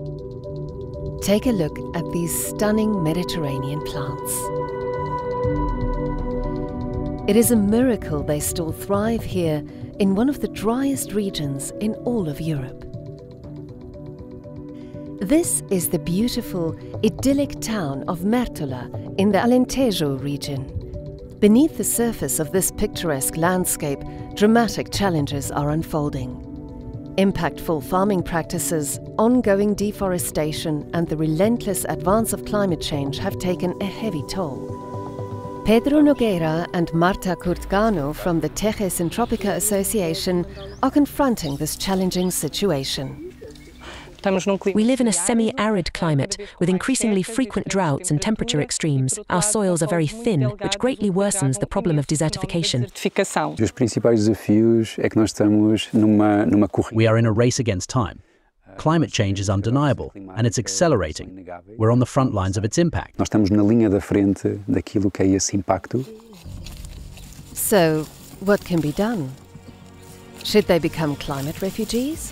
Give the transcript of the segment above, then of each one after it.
Take a look at these stunning Mediterranean plants. It is a miracle they still thrive here in one of the driest regions in all of Europe. This is the beautiful, idyllic town of Mértola in the Alentejo region. Beneath the surface of this picturesque landscape, dramatic challenges are unfolding. Impactful farming practices, ongoing deforestation, and the relentless advance of climate change have taken a heavy toll. Pedro Nogueira and Marta Curtgano from the Tejes in Tropica Association are confronting this challenging situation. We live in a semi-arid climate with increasingly frequent droughts and temperature extremes. Our soils are very thin, which greatly worsens the problem of desertification. We are in a race against time. Climate change is undeniable, and it's accelerating. We're on the front lines of its impact. So, what can be done? Should they become climate refugees?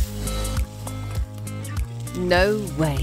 No way.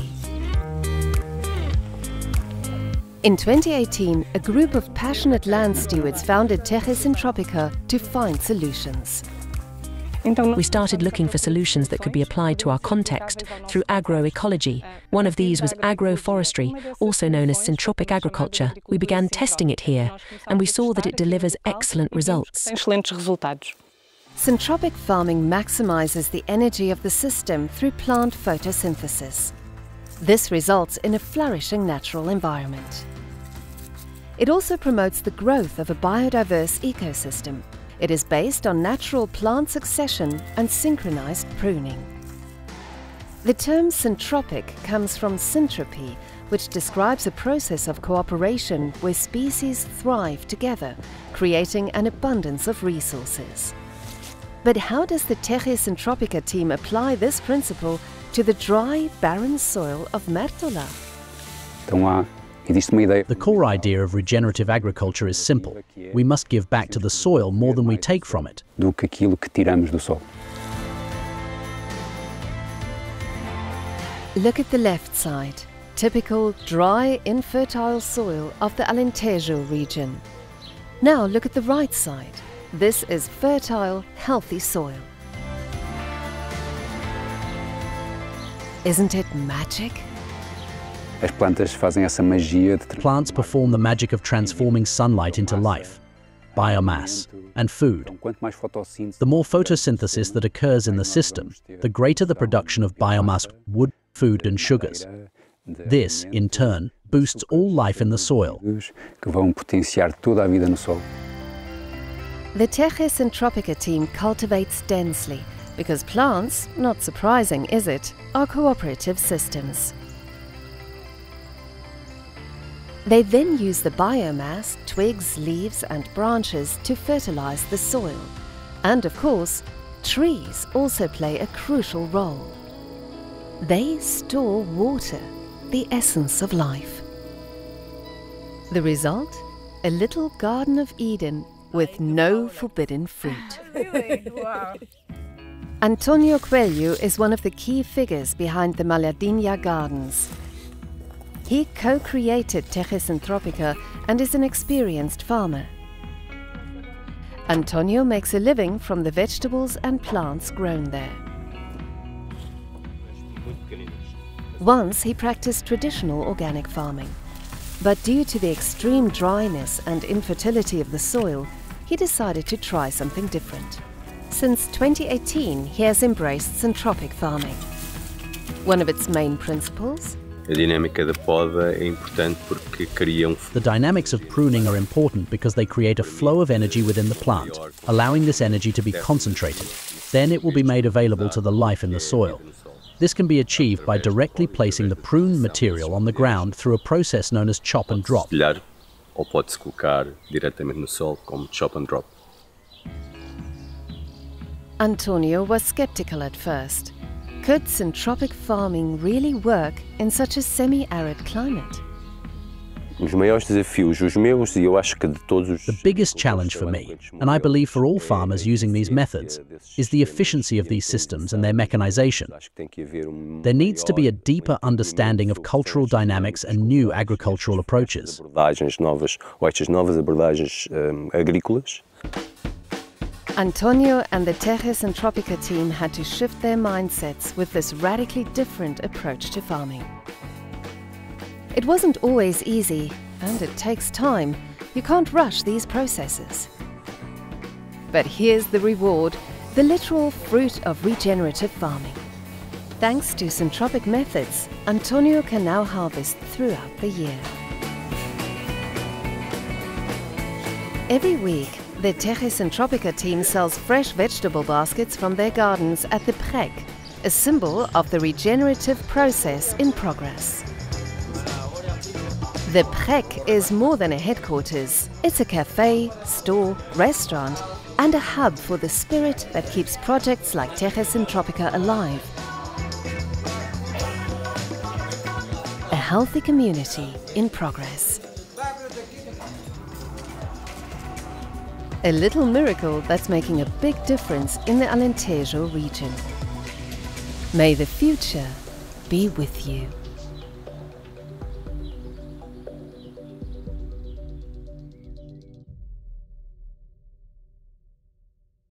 In 2018, a group of passionate land stewards founded Tejes in Tropica to find solutions. We started looking for solutions that could be applied to our context through agroecology. One of these was agroforestry, also known as syntropic agriculture. We began testing it here, and we saw that it delivers excellent results. Syntropic farming maximizes the energy of the system through plant photosynthesis. This results in a flourishing natural environment. It also promotes the growth of a biodiverse ecosystem. It is based on natural plant succession and synchronized pruning. The term syntropic comes from syntropy, which describes a process of cooperation where species thrive together, creating an abundance of resources. But how does the Tejes in Tropica team apply this principle to the dry, barren soil of Mértola? The core idea of regenerative agriculture is simple. We must give back to the soil more than we take from it. Look at the left side, typical dry, infertile soil of the Alentejo region. Now look at the right side. This is fertile, healthy soil. Isn't it magic? Plants perform the magic of transforming sunlight into life, biomass, and food. The more photosynthesis that occurs in the system, the greater the production of biomass, wood, food, and sugars. This, in turn, boosts all life in the soil. The Tejes in Tropica team cultivates densely because plants, not surprising is it, are cooperative systems. They then use the biomass, twigs, leaves and branches to fertilize the soil. And of course, trees also play a crucial role. They store water, the essence of life. The result? A little Garden of Eden with no forbidden fruit. Really? Wow. Antonio Coelho is one of the key figures behind the Malhadinha Gardens. He co-created Tejes in Tropica and is an experienced farmer. Antonio makes a living from the vegetables and plants grown there. Once he practiced traditional organic farming, but due to the extreme dryness and infertility of the soil, he decided to try something different. Since 2018, he has embraced syntropic farming. One of its main principles? The dynamics of pruning are important because they create a flow of energy within the plant, allowing this energy to be concentrated. Then it will be made available to the life in the soil. This can be achieved by directly placing the pruned material on the ground through a process known as chop and drop. Antonio was skeptical at first. Could syntropic farming really work in such a semi-arid climate? The biggest challenge for me, and I believe for all farmers using these methods, is the efficiency of these systems and their mechanization. There needs to be a deeper understanding of cultural dynamics and new agricultural approaches. Antonio and the Tejes and Tropica team had to shift their mindsets with this radically different approach to farming. It wasn't always easy, and it takes time. You can't rush these processes. But here's the reward, the literal fruit of regenerative farming. Thanks to syntropic methods, Antonio can now harvest throughout the year. Every week, the Tejes and Tropica team sells fresh vegetable baskets from their gardens at the Prek, a symbol of the regenerative process in progress. The Prek is more than a headquarters. It's a cafe, store, restaurant, and a hub for the spirit that keeps projects like Tejes and Tropica alive. A healthy community in progress. A little miracle that's making a big difference in the Alentejo region. May the future be with you.